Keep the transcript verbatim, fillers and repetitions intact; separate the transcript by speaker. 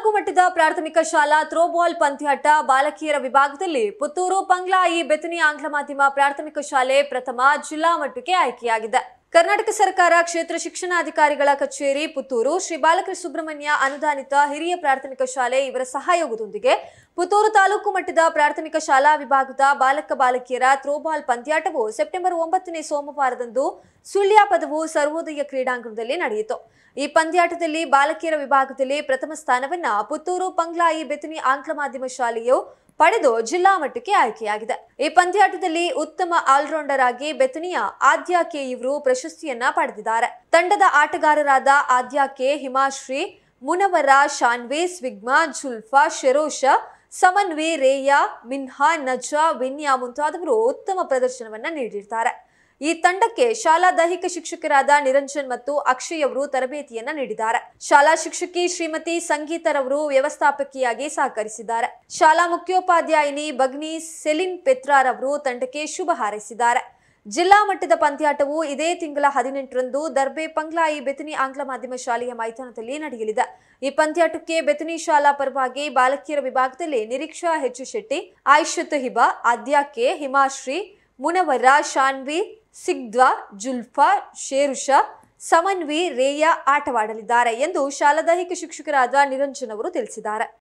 Speaker 1: ತಾಲೂಕು ಮಟ್ಟದ ಪ್ರಾಥಮಿಕ ಶಾಲಾ ಥ್ರೋಬಾಲ್ ಪಂದ್ಯಾಟ ಬಾಲಕಿಯರ ವಿಭಾಗದಲ್ಲಿ ಪುತ್ತೂರು ಪಂಗ್ಲಾಯಿ ಬೆತನಿ ಆಂಗ್ಲ ಮಾಧ್ಯಮ ಪ್ರಾಥಮಿಕ ಶಾಲೆ ಪ್ರಥಮ ಜಿಲ್ಲಾ ಮಟ್ಟಕ್ಕೆ ಆಯ್ಕೆಯಾಗಿದೆ. ಕರ್ನಾಟಕ ಸರ್ಕಾರ ಕ್ಷೇತ್ರ ಶಿಕ್ಷಣಾಧಿಕಾರಿಗಳ ಕಚೇರಿ ಪುತ್ತೂರು ಶ್ರೀ ಬಾಲಕೃಷ್ಣ ಸುಬ್ರಹ್ಮಣ್ಯ ಅನುದಾನಿತ ಹಿರಿಯ ಪ್ರಾಥಮಿಕ ಶಾಲೆ ಇವರ ಸಹಯೋಗದೊಂದಿಗೆ ಪುತ್ತೂರು ತಾಲೂಕು ಮಟ್ಟದ ಪ್ರಾಥಮಿಕ ಶಾಲಾ ವಿಭಾಗದ ಬಾಲಕ ಬಾಲಕಿಯರ ಥ್ರೋಬಾಲ್ ಪಂದ್ಯಾಟವು ಸೆಪ್ಟೆಂಬರ್ ಒಂಬತ್ತನೇ ಸೋಮವಾರದಂದು ಸುಳ್ಯಪದವು ಸರ್ವೋದಯ ಕ್ರೀಡಾಂಗಣದಲ್ಲಿ ನಡೆಯಿತು. ಈ ಪಂದ್ಯಾಟದಲ್ಲಿ ಬಾಲಕಿಯರ ವಿಭಾಗದಲ್ಲಿ ಪ್ರಥಮ ಸ್ಥಾನವನ್ನ ಪುತ್ತೂರು ಪಂಗ್ಲಾಯಿ ಬೆತನಿ ಆಂಗ್ಲ ಮಾಧ್ಯಮ ಶಾಲೆಯು ಪಡೆದು ಜಿಲ್ಲಾ ಮಟ್ಟಕ್ಕೆ ಆಯ್ಕೆಯಾಗಿದೆ. ಈ ಪಂದ್ಯಾಟದಲ್ಲಿ ಉತ್ತಮ ಆಲ್ರೌಂಡರ್ ಆಗಿ ಬೆತನಿಯ ಆದ್ಯ ಕೆ ಇವರು ಪ್ರಶಸ್ತಿಯನ್ನ ಪಡೆದಿದ್ದಾರೆ. ತಂಡದ ಆಟಗಾರರಾದ ಆದ್ಯ ಕೆ, ಹಿಮಾಶ್ರೀ, ಮುನವರ, ಶಾನ್ವಿ, ಸ್ವಿಗ್ಮಾ, ಜುಲ್ಫಾ, ಶೆರೋಶ, ಸಮನ್ವಿ, ರೇಯಾ, ಮಿನ್ಹಾ, ನಜಾ, ವಿನ್ಯಾ ಮುಂತಾದವರು ಉತ್ತಮ ಪ್ರದರ್ಶನವನ್ನ ನೀಡಿದ್ದಾರೆ. ಈ ತಂಡಕ್ಕೆ ಶಾಲಾ ದೈಹಿಕ ಶಿಕ್ಷಕರಾದ ನಿರಂಜನ್ ಮತ್ತು ಅಕ್ಷಯ್ ಅವರು ತರಬೇತಿಯನ್ನ ನೀಡಿದ್ದಾರೆ. ಶಾಲಾ ಶಿಕ್ಷಕಿ ಶ್ರೀಮತಿ ಸಂಗೀತರವರು ವ್ಯವಸ್ಥಾಪಕಿಯಾಗಿ ಸಹಕರಿಸಿದ್ದಾರೆ. ಶಾಲಾ ಮುಖ್ಯೋಪಾಧ್ಯಾಯಿನಿ ಭಗ್ನಿ ಸೆಲಿನ್ ಪೆತ್ರಾರವರು ತಂಡಕ್ಕೆ ಶುಭ ಹಾರೈಸಿದ್ದಾರೆ. ಜಿಲ್ಲಾ ಮಟ್ಟದ ಪಂದ್ಯಾಟವು ಇದೇ ತಿಂಗಳ ಹದಿನೆಂಟರಂದು ದರ್ಬೆ ಪಂಗ್ಲಾಯಿ ಬೆತನಿ ಆಂಗ್ಲ ಮಾಧ್ಯಮ ಶಾಲೆಯ ಮೈದಾನದಲ್ಲಿ ನಡೆಯಲಿದೆ. ಈ ಪಂದ್ಯಾಟಕ್ಕೆ ಬೆತನಿ ಶಾಲಾ ಪರವಾಗಿ ಬಾಲಕಿಯರ ವಿಭಾಗದಲ್ಲಿ ನಿರೀಕ್ಷಾ ಹೆಚ್ಚು ಶೆಟ್ಟಿ, ಆಯಿಷತ್ ಹಿಬಾ, ಆದ್ಯ ಕೆ, ಹಿಮಾಶ್ರೀ, ಮುನವರ, ಶಾನ್ವಿ, ಸಿಗ್ದ್ವಾ, ಜುಲ್ಫಾ, ಶೇರುಷ, ಸಮನ್ವಿ, ರೇಯಾ ಆಟವಾಡಲಿದ್ದಾರೆ ಎಂದು ಶಾಲಾ ದೈಹಿಕ ಶಿಕ್ಷಕರಾದ ನಿರಂಜನ್ ಅವರು ತಿಳಿಸಿದ್ದಾರೆ.